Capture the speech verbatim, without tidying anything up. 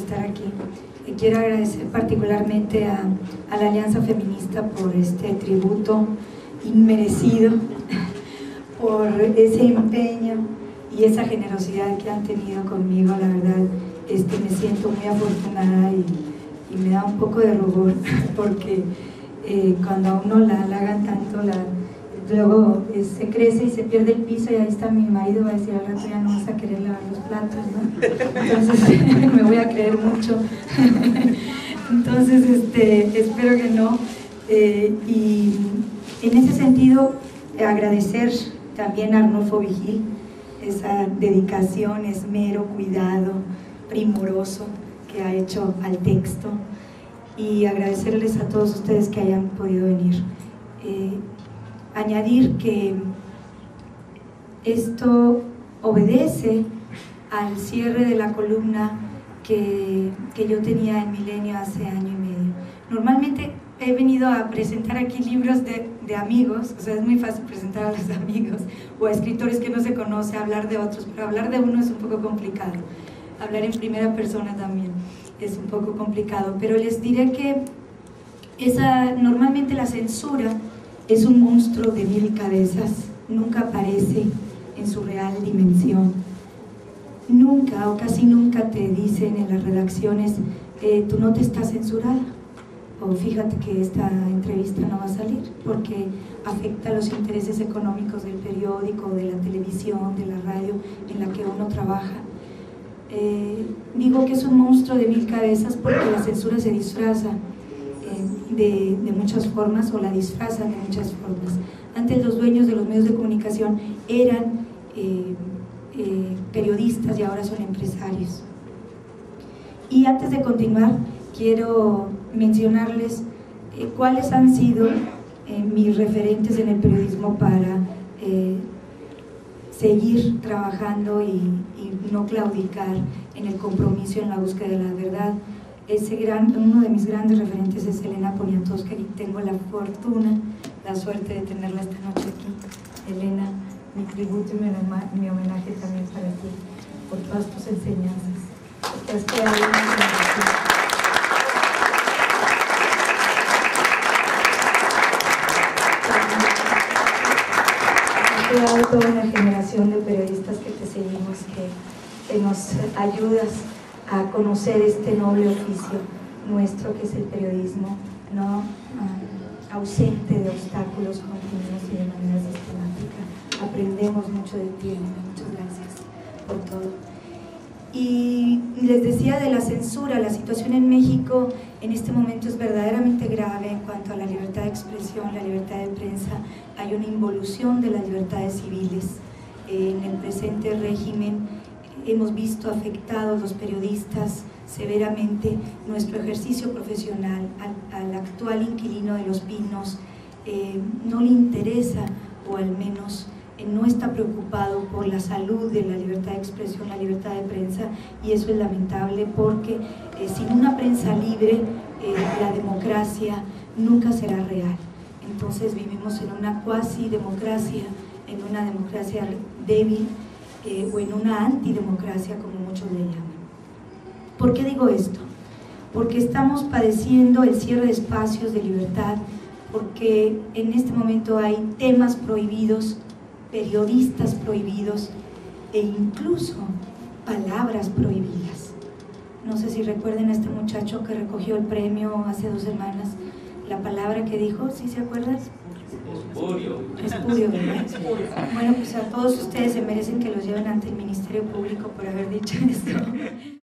estar aquí. Y quiero agradecer particularmente a, a la Alianza Feminista por este tributo inmerecido, por ese empeño y esa generosidad que han tenido conmigo. La verdad, este, me siento muy afortunada y, y me da un poco de rubor porque eh, cuando a uno la halagan tanto, la, luego eh, se crece y se pierde el piso, y ahí está mi marido, va a decir: al rato ya no vas a querer lavar los platos, ¿no? Entonces me voy a creer mucho. Entonces este, espero que no. Eh, y en ese sentido, agradecer también a Arnulfo Vigil esa dedicación, esmero, cuidado primoroso que ha hecho al texto, y agradecerles a todos ustedes que hayan podido venir. Eh, añadir que esto obedece al cierre de la columna que, que yo tenía en Milenio hace año y medio. Normalmente he venido a presentar aquí libros de, de amigos, o sea, es muy fácil presentar a los amigos o a escritores que no se conoce, hablar de otros, pero hablar de uno es un poco complicado. Hablar en primera persona también es un poco complicado, pero les diré que esa, normalmente la censura es un monstruo de mil cabezas, nunca aparece en su real dimensión. Nunca o casi nunca te dicen en las redacciones: eh, tu nota está censurada, o fíjate que esta entrevista no va a salir porque afecta los intereses económicos del periódico, de la televisión, de la radio en la que uno trabaja. Eh, digo que es un monstruo de mil cabezas porque la censura se disfraza eh, de, de muchas formas, o la disfrazan de muchas formas. Antes los dueños de los medios de comunicación eran eh, eh, periodistas y ahora son empresarios. Y antes de continuar, quiero mencionarles eh, cuáles han sido eh, mis referentes en el periodismo para eh, seguir trabajando y, y no claudicar en el compromiso, en la búsqueda de la verdad. Ese gran, uno de mis grandes referentes es Elena Poniatowska, y tengo la fortuna, la suerte de tenerla esta noche aquí. Elena, mi tributo y mi, mi homenaje también para ti, por todas tus enseñanzas. Te has creado una generación. Has creado toda una generación de periodistas que te seguimos, que, que nos ayudas a conocer este noble oficio nuestro que es el periodismo, no uh, ausente de obstáculos continuos y de manera sistemática. Aprendemos mucho de ti, muchas gracias por todo. Y les decía de la censura. La situación en México en este momento es verdaderamente grave en cuanto a la libertad de expresión, la libertad de prensa. Hay una involución de las libertades civiles. En el presente régimen hemos visto afectados los periodistas severamente, nuestro ejercicio profesional. Al, al actual inquilino de Los Pinos eh, no le interesa, o al menos eh, no está preocupado por la salud de la libertad de expresión, la libertad de prensa, y eso es lamentable porque eh, sin una prensa libre eh, la democracia nunca será real. Entonces vivimos en una cuasi democracia, en una democracia débil, Eh, o en una antidemocracia, como muchos le llaman. ¿Por qué digo esto? Porque estamos padeciendo el cierre de espacios de libertad, porque en este momento hay temas prohibidos, periodistas prohibidos e incluso palabras prohibidas. No sé si recuerden a este muchacho que recogió el premio hace dos semanas, la palabra que dijo, ¿sí se acuerdan? Espurio. Espurio, ¿verdad? Bueno, pues a todos ustedes se merecen que los lleven ante el Ministerio Público por haber dicho esto.